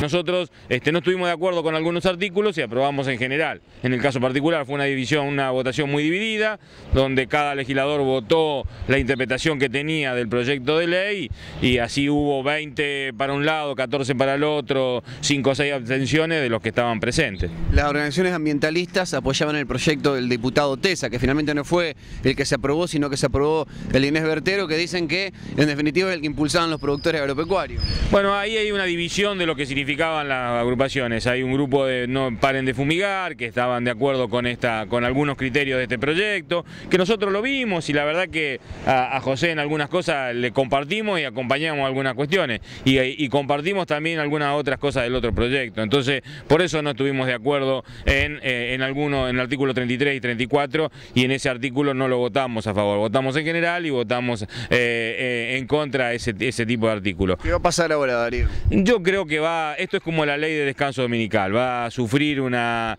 Nosotros no estuvimos de acuerdo con algunos artículos y aprobamos en general. En el caso particular fue una votación muy dividida, donde cada legislador votó la interpretación que tenía del proyecto de ley y así hubo 20 para un lado, 14 para el otro, 5 o 6 abstenciones de los que estaban presentes. Las organizaciones ambientalistas apoyaban el proyecto del diputado Tesa, que finalmente no fue el que se aprobó, sino que se aprobó el Inés Bertero, que dicen que en definitiva es el que impulsaban los productores agropecuarios. Bueno, ahí hay una división de lo que significaban las agrupaciones. Hay un grupo de No Paren de Fumigar, que estaban de acuerdo con algunos criterios de este proyecto, que nosotros lo vimos y la verdad que a José en algunas cosas le compartimos y acompañamos algunas cuestiones y compartimos también algunas otras cosas del otro proyecto. Entonces, por eso no estuvimos de acuerdo en el artículo 33 y 34 y en ese artículo no lo votamos a favor, votamos en general y votamos en contra de ese tipo de artículos. ¿Qué va a pasar ahora, Darío? Yo creo que esto es como la ley de descanso dominical, va a sufrir una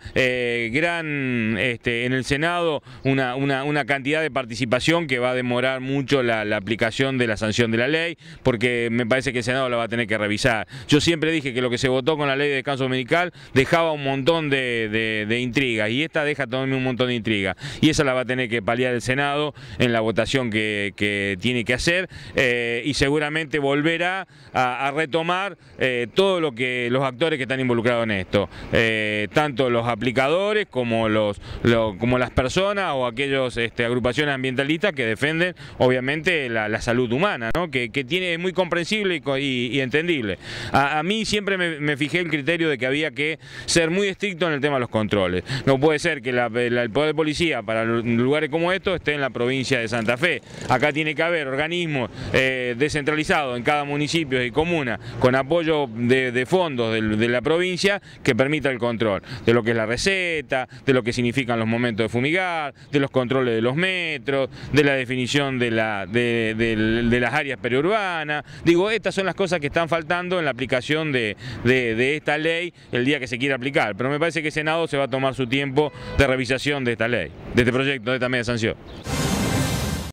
en el Senado una cantidad de participación que va a demorar mucho la aplicación de la sanción de la ley, porque me parece que el Senado la va a tener que revisar. Yo siempre dije que lo que se votó con la ley de descanso dominical dejaba un montón de intrigas y esta deja también un montón de intrigas y esa la va a tener que paliar el Senado en la votación que tiene que hacer y seguramente volverá a retomar todo lo que los actores que están involucrados en esto, tanto los aplicadores como las personas o aquellas agrupaciones ambientalistas que defienden obviamente la salud humana, ¿no? que es muy comprensible y entendible. A mí siempre me fijé el criterio de que había que ser muy estricto en el tema de los controles. No puede ser que el poder de policía para lugares como estos esté en la provincia de Santa Fe. Acá tiene que haber organismos descentralizados en cada municipio y comuna con apoyo de fondos de la provincia que permita el control de lo que es la receta, de lo que significan los momentos de fumigar, de los controles de los metros, de la definición de las áreas periurbanas. Digo, estas son las cosas que están faltando en la aplicación de esta ley el día que se quiera aplicar, pero me parece que el Senado se va a tomar su tiempo de revisación de esta ley, de este proyecto, de esta media sanción.